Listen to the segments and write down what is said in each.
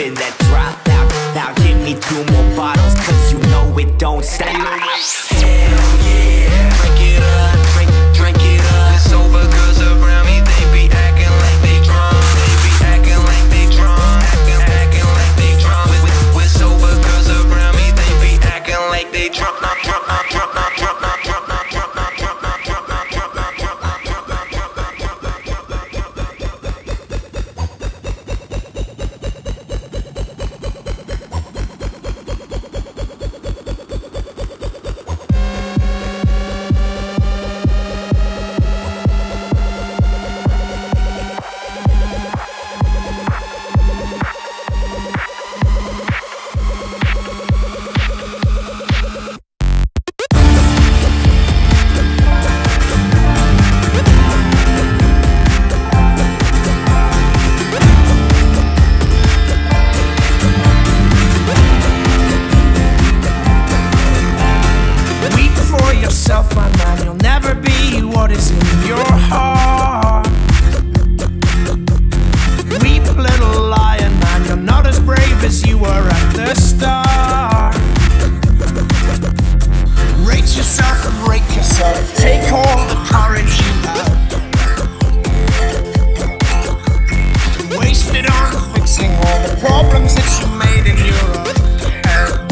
been that dropout. Now give me 2 more bottles, cause you know it don't stop. Hell yeah, drink it up, drink it up. The sober girls around me, they be acting like they drunk. They be acting like they drunk, acting like they drunk. With sober girls around me, they be acting like they drunk. My man, you'll never be what is in your heart. Weep, little lion man, you're not as brave as you were at the start. Rate yourself and rake yourself, take all the courage you have. Waste it on fixing all the problems that you made in your own head.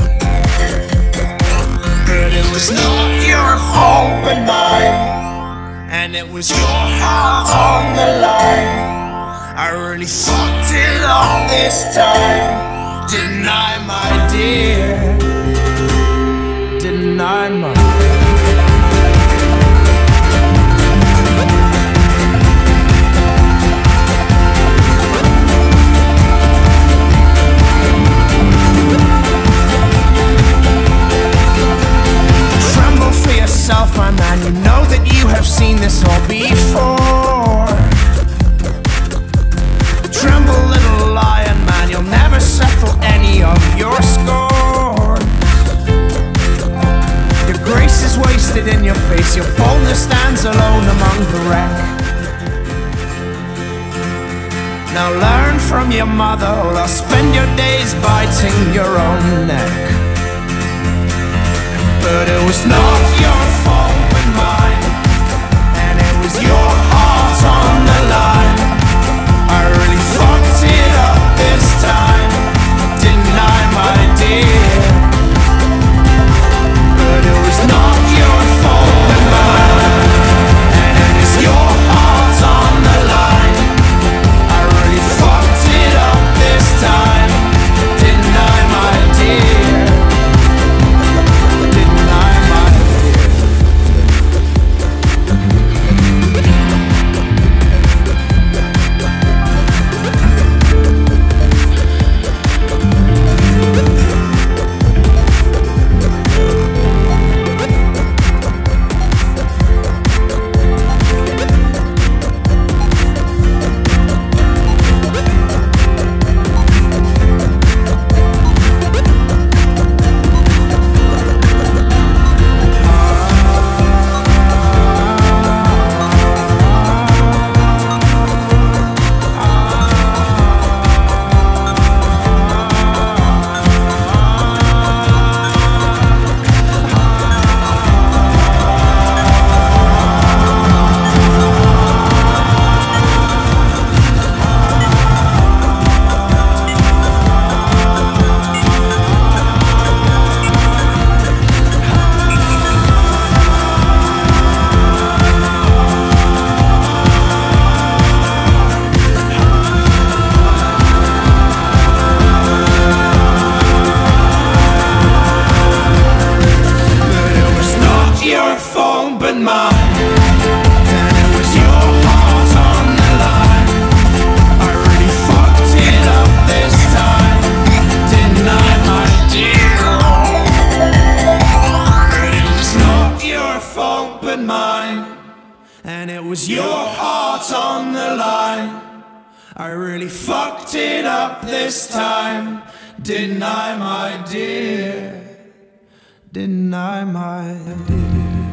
But it was not your fault but mine, and it was your heart on the line. I really fucked it up this time, didn't I, my dear? Didn't I, my dear? My man, you know that you have seen this all before. Tremble, little lion man, you'll never settle any of your scorn. Your grace is wasted in your face, your boldness stands alone among the wreck. Now learn from your mother, or I'll spend your days biting your own neck. But it was not your fault but mine, and it was your heart on the line. I really fucked it up this time, didn't I, my dear? But it was not your fault but mine, and it was your heart on the line. I really fucked it up this time, didn't I, my dear? And it was your heart on the line. I really fucked it up this time, didn't I, my dear? Didn't I, my dear?